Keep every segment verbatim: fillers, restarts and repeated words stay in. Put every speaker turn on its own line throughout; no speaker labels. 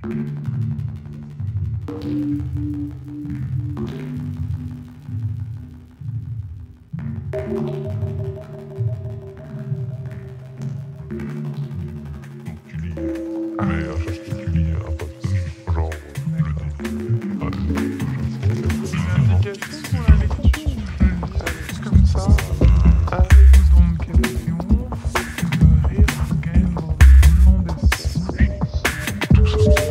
Mais à chaque fois tu lis un passage, genre, je dis,
comme ça, avec donc question, rire, gagne dans le long des
tout ça, tout ça,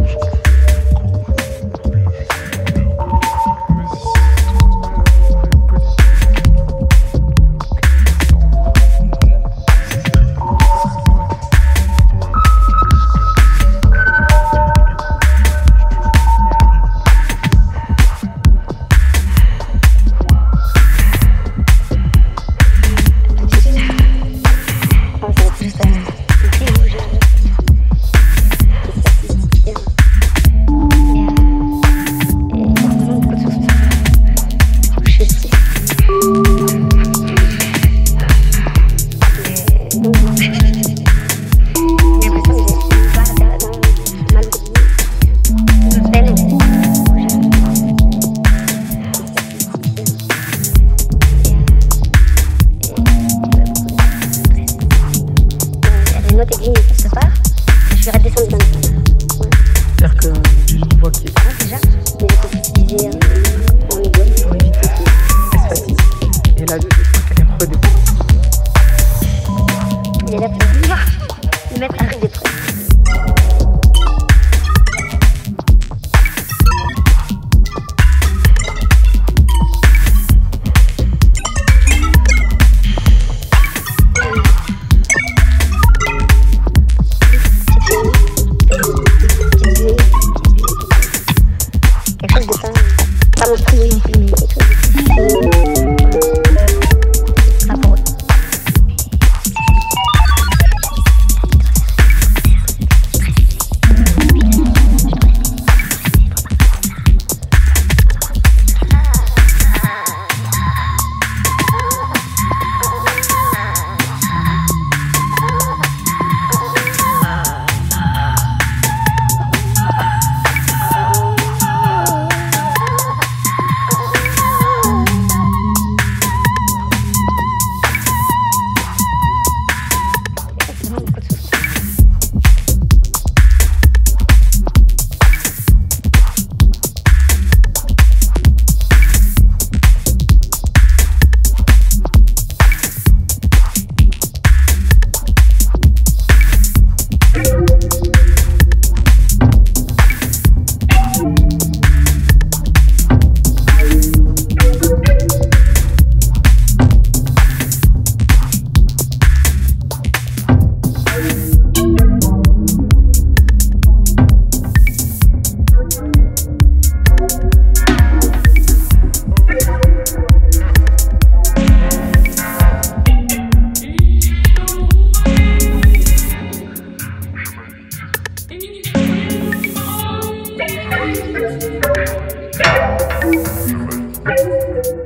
je vais redescendre dans le temps.
C'est-à-dire que je vois qu'il est
Ah, déjà, mais je peux utiliser en médium
pour éviter qu'il asphatise. Et là, je crois qu'elle est redescend.
Il est là pour le mettre à rue d'épreuve. Pas mon premier non plus, mais quelque chose de rapport au
je